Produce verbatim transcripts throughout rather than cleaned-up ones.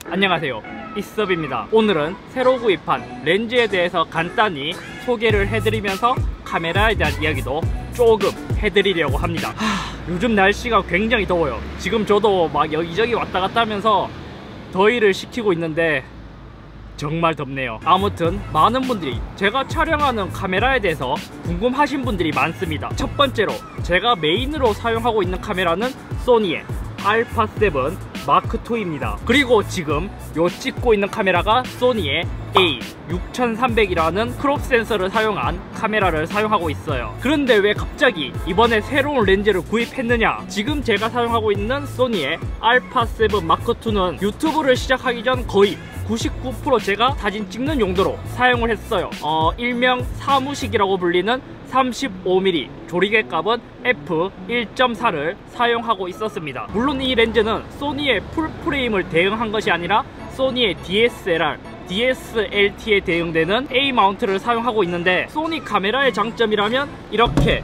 안녕하세요, 이섭입니다. 오늘은 새로 구입한 렌즈에 대해서 간단히 소개를 해드리면서 카메라에 대한 이야기도 조금 해드리려고 합니다. 하, 요즘 날씨가 굉장히 더워요. 지금 저도 막 여기저기 왔다 갔다 하면서 더위를 식히고 있는데 정말 덥네요. 아무튼 많은 분들이 제가 촬영하는 카메라에 대해서 궁금하신 분들이 많습니다. 첫 번째로 제가 메인으로 사용하고 있는 카메라는 소니의 알파 세븐 마크 투입니다. 그리고 지금 요 찍고 있는 카메라가 소니의 에이 육천삼백이라는 크롭 센서를 사용한 카메라를 사용하고 있어요. 그런데 왜 갑자기 이번에 새로운 렌즈를 구입했느냐? 지금 제가 사용하고 있는 소니의 알파 세븐 마크 투는 유튜브를 시작하기 전 거의 구십구 퍼센트 제가 사진 찍는 용도로 사용을 했어요. 어, 일명 사무식이라고 불리는 삼십오 밀리미터 조리개 값은 에프 일 점 사를 사용하고 있었습니다. 물론 이 렌즈는 소니의 풀프레임을 대응한 것이 아니라 소니의 디에스엘알, 디에스엘티에 대응되는 A 마운트를 사용하고 있는데, 소니 카메라의 장점이라면 이렇게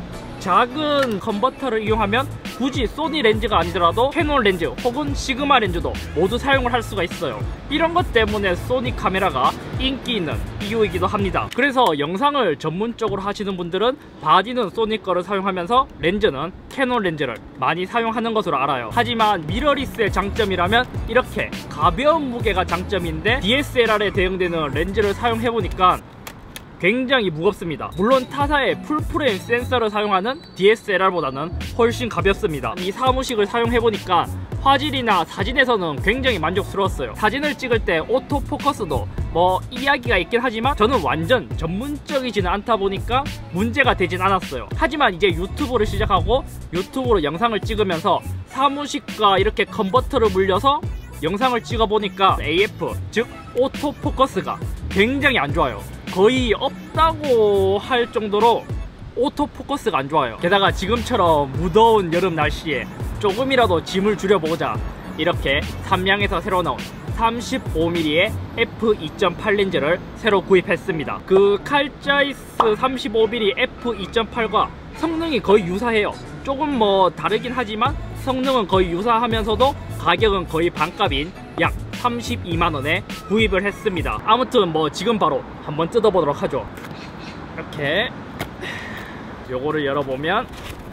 작은 컨버터를 이용하면 굳이 소니 렌즈가 아니더라도 캐논 렌즈 혹은 시그마 렌즈도 모두 사용을 할 수가 있어요. 이런 것 때문에 소니 카메라가 인기 있는 이유이기도 합니다. 그래서 영상을 전문적으로 하시는 분들은 바디는 소니 거를 사용하면서 렌즈는 캐논 렌즈를 많이 사용하는 것으로 알아요. 하지만 미러리스의 장점이라면 이렇게 가벼운 무게가 장점인데, 디에스엘알에 대응되는 렌즈를 사용해보니까 굉장히 무겁습니다. 물론 타사의 풀프레임 센서를 사용하는 디에스엘알보다는 훨씬 가볍습니다. 이 사무식을 사용해보니까 화질이나 사진에서는 굉장히 만족스러웠어요. 사진을 찍을 때 오토포커스도 뭐 이야기가 있긴 하지만 저는 완전 전문적이지는 않다 보니까 문제가 되진 않았어요. 하지만 이제 유튜브를 시작하고 유튜브로 영상을 찍으면서 사무식과 이렇게 컨버터를 물려서 영상을 찍어보니까 에이에프, 즉 오토포커스가 굉장히 안 좋아요. 거의 없다고 할 정도로 오토포커스가 안 좋아요. 게다가 지금처럼 무더운 여름 날씨에 조금이라도 짐을 줄여보자 이렇게 삼양에서 새로 나온 삼십오 밀리미터의 에프 이 점 팔 렌즈를 새로 구입했습니다. 그 칼자이스 삼십오 밀리미터 에프 이 점 팔과 성능이 거의 유사해요. 조금 뭐 다르긴 하지만 성능은 거의 유사하면서도 가격은 거의 반값인 약 삼십이만 원에 구입을 했습니다. 아무튼 뭐 지금 바로 한번 뜯어보도록 하죠. 이렇게 요거를 열어보면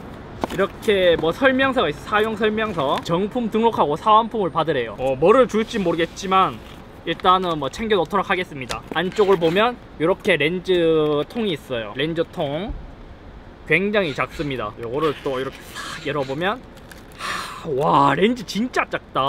이렇게 뭐 설명서가 있어. 사용 설명서. 정품 등록하고 사은품을 받으래요. 어, 뭐를 줄지 모르겠지만 일단은 뭐 챙겨 놓도록 하겠습니다. 안쪽을 보면 이렇게 렌즈 통이 있어요. 렌즈 통 굉장히 작습니다. 요거를 또 이렇게 싹 열어보면 하, 와, 렌즈 진짜 작다.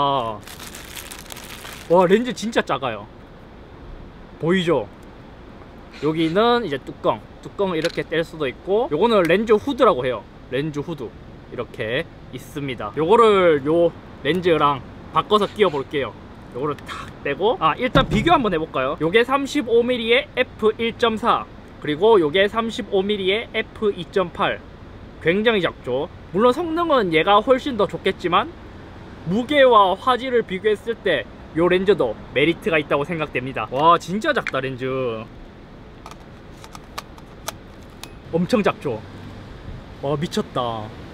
와, 렌즈 진짜 작아요. 보이죠? 여기는 이제 뚜껑 뚜껑을 이렇게 뗄 수도 있고, 요거는 렌즈 후드라고 해요. 렌즈 후드 이렇게 있습니다. 요거를 요 렌즈랑 바꿔서 끼워 볼게요. 요거를 탁 떼고, 아 일단 비교 한번 해볼까요? 요게 삼십오 밀리미터의 에프 일 점 사, 그리고 요게 삼십오 밀리미터의 에프 이 점 팔. 굉장히 작죠. 물론 성능은 얘가 훨씬 더 좋겠지만 무게와 화질을 비교했을 때 요 렌즈도 메리트가 있다고 생각됩니다. 와, 진짜 작다. 렌즈 엄청 작죠. 와, 미쳤다.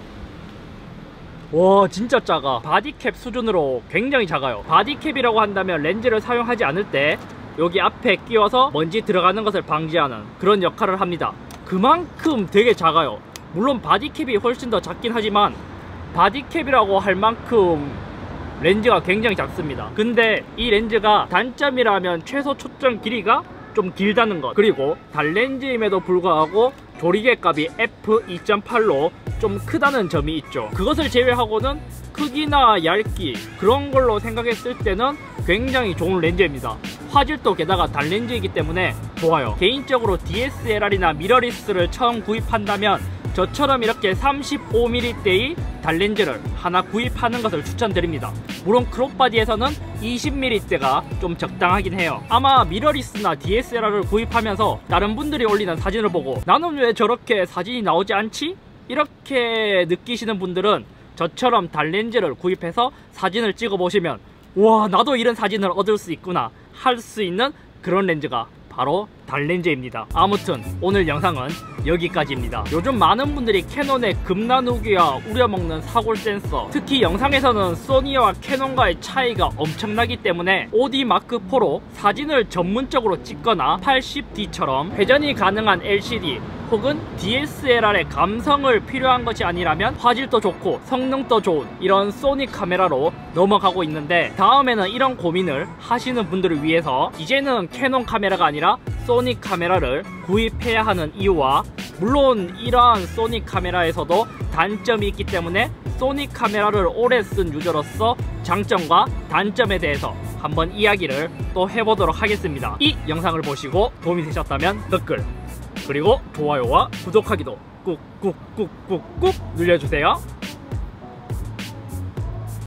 와, 진짜 작아. 바디캡 수준으로 굉장히 작아요. 바디캡이라고 한다면 렌즈를 사용하지 않을 때 여기 앞에 끼워서 먼지 들어가는 것을 방지하는 그런 역할을 합니다. 그만큼 되게 작아요. 물론 바디캡이 훨씬 더 작긴 하지만 바디캡이라고 할 만큼 렌즈가 굉장히 작습니다. 근데 이 렌즈가 단점이라면 최소 초점 길이가 좀 길다는 것, 그리고 단렌즈임에도 불구하고 조리개 값이 에프 이 점 팔로 좀 크다는 점이 있죠. 그것을 제외하고는 크기나 얇기 그런 걸로 생각했을 때는 굉장히 좋은 렌즈입니다. 화질도 게다가 단렌즈이기 때문에 좋아요. 개인적으로 디에스엘알이나 미러리스를 처음 구입한다면 저처럼 이렇게 삼십오 밀리미터대의 단렌즈를 하나 구입하는 것을 추천드립니다. 물론 크롭바디에서는 이십 밀리미터대가 좀 적당하긴 해요. 아마 미러리스나 디에스엘알을 구입하면서 다른 분들이 올리는 사진을 보고 나는 왜 저렇게 사진이 나오지 않지? 이렇게 느끼시는 분들은 저처럼 단렌즈를 구입해서 사진을 찍어 보시면 와, 나도 이런 사진을 얻을 수 있구나 할 수 있는 그런 렌즈가 바로 단렌즈입니다. 아무튼 오늘 영상은 여기까지입니다. 요즘 많은 분들이 캐논의 금 나누기와 우려먹는 사골 센서, 특히 영상에서는 소니와 캐논과의 차이가 엄청나기 때문에 오디 마크 포로 사진을 전문적으로 찍거나 팔십 디처럼 회전이 가능한 엘시디 혹은 디에스엘알의 감성을 필요한 것이 아니라면 화질도 좋고 성능도 좋은 이런 소니 카메라로 넘어가고 있는데, 다음에는 이런 고민을 하시는 분들을 위해서 이제는 캐논 카메라가 아니라 소니 카메라를 구입해야 하는 이유와, 물론 이러한 소니 카메라에서도 단점이 있기 때문에 소니 카메라를 오래 쓴 유저로서 장점과 단점에 대해서 한번 이야기를 또 해보도록 하겠습니다. 이 영상을 보시고 도움이 되셨다면 댓글, 그리고 좋아요와 구독하기도 꾹꾹꾹꾹꾹 눌러주세요.